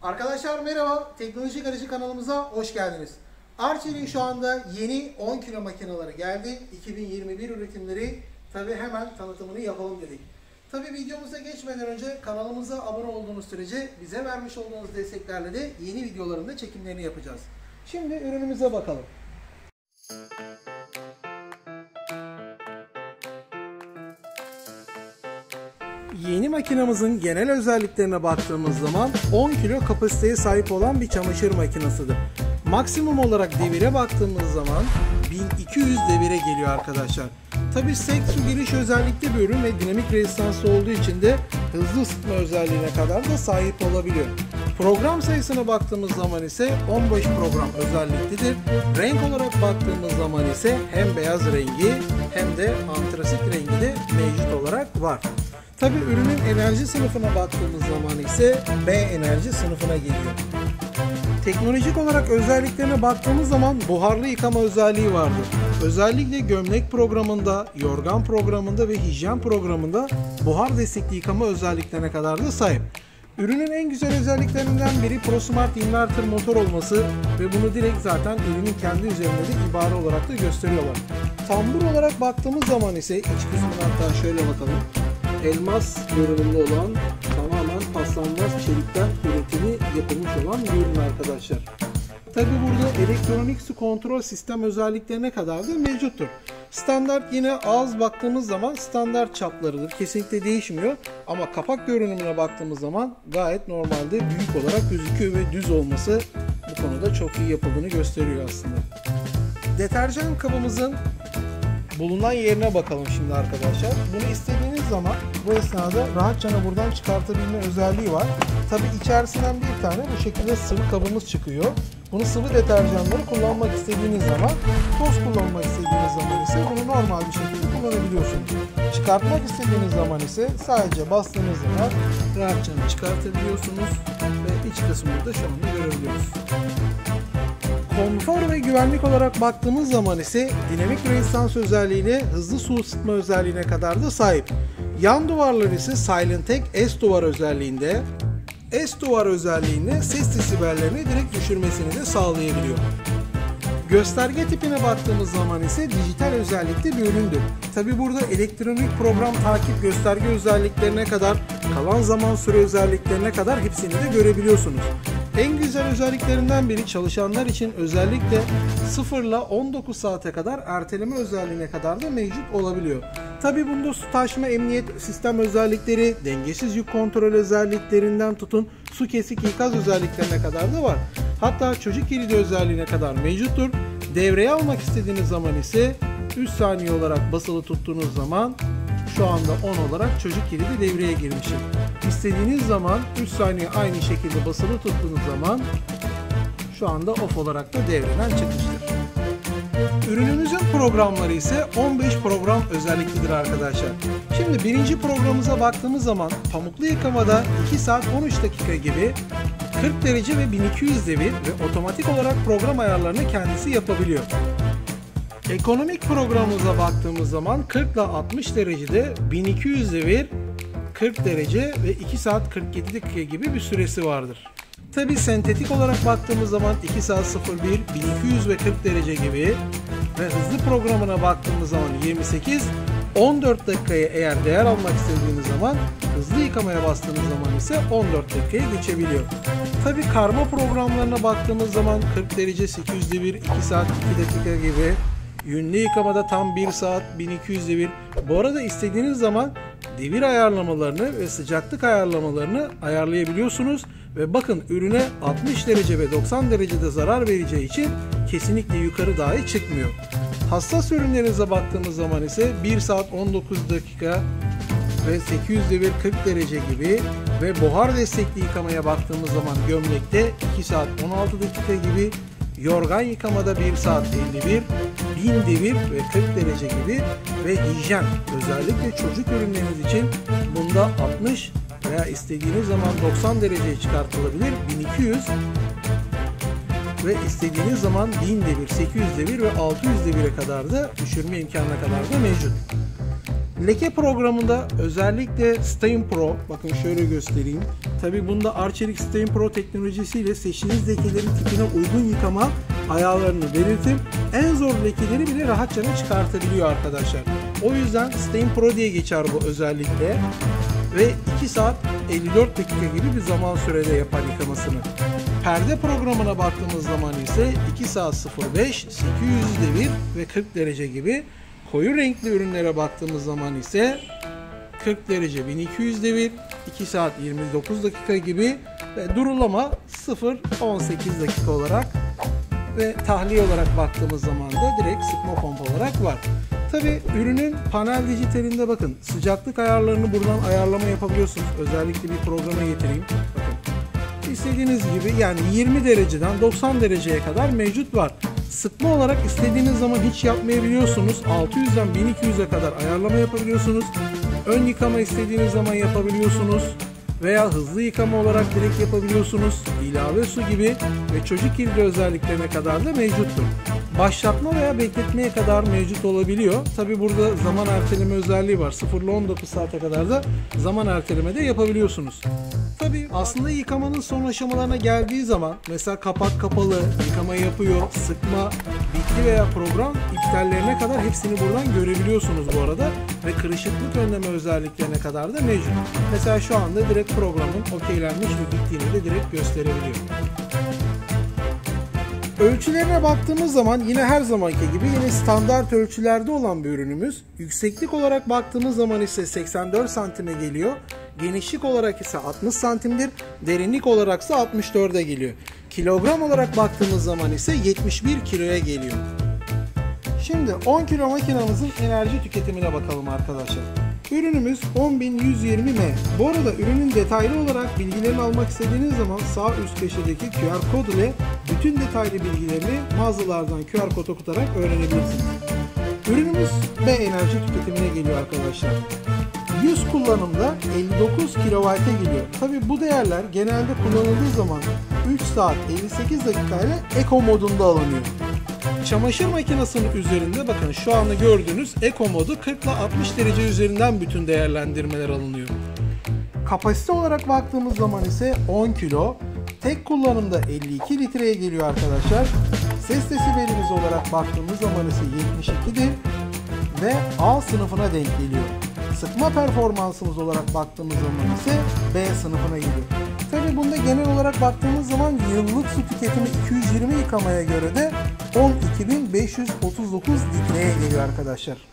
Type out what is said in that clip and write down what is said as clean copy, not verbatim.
Arkadaşlar merhaba, Teknoloji Garajı kanalımıza hoş geldiniz. Arçelik'in şu anda yeni 10 kilo makineleri geldi. 2021 üretimleri. Tabi hemen tanıtımını yapalım dedik. Tabi videomuza geçmeden önce kanalımıza abone olduğunuz sürece bize vermiş olduğunuz desteklerle de yeni videoların da çekimlerini yapacağız. Şimdi ürünümüze bakalım. Yeni makinamızın genel özelliklerine baktığımız zaman 10 kilo kapasiteye sahip olan bir çamaşır makinesidir. Maksimum olarak devire baktığımız zaman 1200 devire geliyor arkadaşlar. Tabi sek su giriş özellikli bir ürün ve dinamik rezistanslı olduğu için de hızlı ısıtma özelliğine kadar da sahip olabiliyor. Program sayısına baktığımız zaman ise 15 program özelliklidir. Renk olarak baktığımız zaman ise hem beyaz rengi hem de antrasit rengi de mevcut olarak var. Tabi ürünün enerji sınıfına baktığımız zaman ise B enerji sınıfına geliyor. Teknolojik olarak özelliklerine baktığımız zaman buharlı yıkama özelliği vardır. Özellikle gömlek programında, yorgan programında ve hijyen programında buhar destekli yıkama özelliklerine kadar da sahip. Ürünün en güzel özelliklerinden biri ProSmart inverter motor olması ve bunu direkt zaten ürünün kendi üzerinde de ibare olarak da gösteriyorlar. Tambur olarak baktığımız zaman ise iç kısmına hatta şöyle bakalım. Elmas görünümlü olan tamamen paslanmaz çelikten üretimi yapılmış olan bir ürün arkadaşlar. Tabi burada elektronik su kontrol sistem özelliklerine kadar da mevcuttur. Standart yine ağız baktığımız zaman standart çaplarıdır. Kesinlikle değişmiyor. Ama kapak görünümüne baktığımız zaman gayet normalde büyük olarak gözüküyor ve düz olması bu konuda çok iyi yapıldığını gösteriyor aslında. Deterjan kabımızın bulunan yerine bakalım şimdi arkadaşlar. Bunu istediğiniz zaman bu esnada rahatça buradan çıkartabilme özelliği var. Tabi içerisinden bir tane bu şekilde sıvı kabımız çıkıyor. Bunu sıvı deterjanları kullanmak istediğiniz zaman, toz kullanmak istediğiniz zaman ise bunu normal bir şekilde kullanabiliyorsunuz. Çıkartmak istediğiniz zaman ise sadece bastığınız zaman rahatça çıkartabiliyorsunuz ve iç kısmını da şu anda görebiliyoruz. Konfor ve güvenlik olarak baktığımız zaman ise dinamik rezistans özelliğiyle hızlı su ısıtma özelliğine kadar da sahip. Yan duvarları ise Silentec S duvar özelliğinde. S duvar özelliğinde ses desibellerini direkt düşürmesini de sağlayabiliyor. Gösterge tipine baktığımız zaman ise dijital özellikli bir üründür. Tabi burada elektronik program takip gösterge özelliklerine kadar, kalan zaman süre özelliklerine kadar hepsini de görebiliyorsunuz. En güzel özelliklerinden biri çalışanlar için özellikle 0 ile 19 saate kadar erteleme özelliğine kadar da mevcut olabiliyor. Tabi bunda su taşma emniyet sistem özellikleri, dengesiz yük kontrol özelliklerinden tutun su kesik ikaz özelliklerine kadar da var. Hatta çocuk kilidi özelliğine kadar mevcuttur. Devreye almak istediğiniz zaman ise 3 saniye olarak basılı tuttuğunuz zaman şu anda 10 olarak çocuk kilidi devreye girmiştir. İstediğiniz zaman 3 saniye aynı şekilde basılı tuttuğunuz zaman şu anda off olarak da devreden çıkmıştır. Ürünümüzün programları ise 15 program özelliklidir arkadaşlar. Şimdi birinci programımıza baktığımız zaman pamuklu yıkamada 2 saat 13 dakika gibi 40 derece ve 1200 devir ve otomatik olarak program ayarlarını kendisi yapabiliyor. Ekonomik programımıza baktığımız zaman 40 ile 60 derecede 1200 devir, 40 derece ve 2 saat 47 dakika gibi bir süresi vardır. Tabi sentetik olarak baktığımız zaman 2 saat 01, 1200 ve 40 derece gibi ve hızlı programına baktığımız zaman 28, 14 dakikaya eğer değer almak istediğiniz zaman hızlı yıkamaya bastığınız zaman ise 14 dakikaya geçebiliyor. Tabi karma programlarına baktığımız zaman 40 derece 800 devir, 2 saat 2 dakika gibi, yünlü yıkamada tam 1 saat 1200 devir. Bu arada istediğiniz zaman devir ayarlamalarını ve sıcaklık ayarlamalarını ayarlayabiliyorsunuz. Ve bakın ürüne 60 derece ve 90 derecede zarar vereceği için kesinlikle yukarı dahi çıkmıyor. Hassas ürünlerinize baktığımız zaman ise 1 saat 19 dakika ve 800 devir 40 derece gibi ve buhar destekli yıkamaya baktığımız zaman gömlekte 2 saat 16 dakika gibi, yorgan yıkamada 1 saat 51, 1000 devir ve 40 derece gibi ve hijyen özellikle çocuk ürünleriniz için bunda 60 veya istediğiniz zaman 90 dereceye çıkartılabilir 1200 ve istediğiniz zaman 1000 devir, 800 devir ve 600 devire kadar da düşürme imkanına kadar da mevcut. Leke programında özellikle Stain Pro, bakın şöyle göstereyim. Tabi bunda Arçelik Stain Pro teknolojisiyle seçtiğiniz lekelerin tipine uygun yıkama ayarlarını belirtip en zor lekeleri bile rahatça çıkartabiliyor arkadaşlar. O yüzden Stain Pro diye geçer bu özellikle ve 2 saat 54 dakika gibi bir zaman sürede yapar yıkamasını. Perde programına baktığımız zaman ise 2 saat 05, 800'de 1 ve 40 derece gibi. Koyu renkli ürünlere baktığımız zaman ise 40 derece 1200'de 1, 2 saat 29 dakika gibi ve durulama 0-18 dakika olarak ve tahliye olarak baktığımız zaman da direkt sıkma pompa olarak var. Tabi ürünün panel dijitalinde bakın sıcaklık ayarlarını buradan ayarlama yapabiliyorsunuz. Özellikle bir programa getireyim. Bakın. İstediğiniz gibi yani 20 dereceden 90 dereceye kadar mevcut var. Sıkma olarak istediğiniz zaman hiç yapmayabiliyorsunuz. 600'den 1200'e kadar ayarlama yapabiliyorsunuz. Ön yıkama istediğiniz zaman yapabiliyorsunuz. Veya hızlı yıkama olarak direkt yapabiliyorsunuz. İlave su gibi ve çocuk kilidi özelliklerine kadar da mevcuttur. Başlatma veya bekletmeye kadar mevcut olabiliyor. Tabi burada zaman erteleme özelliği var. 0 ile 19 saate kadar da zaman erteleme de yapabiliyorsunuz. Tabi aslında yıkamanın son aşamalarına geldiği zaman mesela kapak kapalı, yıkama yapıyor, sıkma, bitti veya program iptallerine kadar hepsini buradan görebiliyorsunuz bu arada. Ve kırışıklık önleme özelliklerine kadar da mevcut. Mesela şu anda direkt programın okeylenmiş ve bittiğini de direkt gösterebiliyor. Ölçülerine baktığımız zaman yine her zamanki gibi yine standart ölçülerde olan bir ürünümüz. Yükseklik olarak baktığımız zaman ise 84 santime geliyor. Genişlik olarak ise 60 santimdir. Derinlik olarak ise 64'e geliyor. Kilogram olarak baktığımız zaman ise 71 kiloya geliyor. Şimdi 10 kilo makinamızın enerji tüketimine bakalım arkadaşlar. Ürünümüz 10120M. Bu arada ürünün detaylı olarak bilgilerini almak istediğiniz zaman sağ üst köşedeki QR kod ile bütün detaylı bilgilerini mağazalardan QR kod okutarak öğrenebilirsiniz. Ürünümüz B enerji tüketimine geliyor arkadaşlar. 100 kullanımda 59 kW'e geliyor. Tabi bu değerler genelde kullanıldığı zaman 3 saat 58 dakika ile Eco modunda alınıyor. Çamaşır makinesinin üzerinde bakın şu anda gördüğünüz Eco modu 40 ile 60 derece üzerinden bütün değerlendirmeler alınıyor. Kapasite olarak baktığımız zaman ise 10 kilo, tek kullanımda 52 litreye geliyor arkadaşlar. Ses desibelimiz olarak baktığımız zaman ise 72'dir ve A sınıfına denk geliyor. Sıkma performansımız olarak baktığımız zaman ise B sınıfına geliyor. Tabi bunda genel olarak baktığımız zaman yıllık su tüketimi 220 yıkamaya göre de 12.539 litreye geliyor arkadaşlar.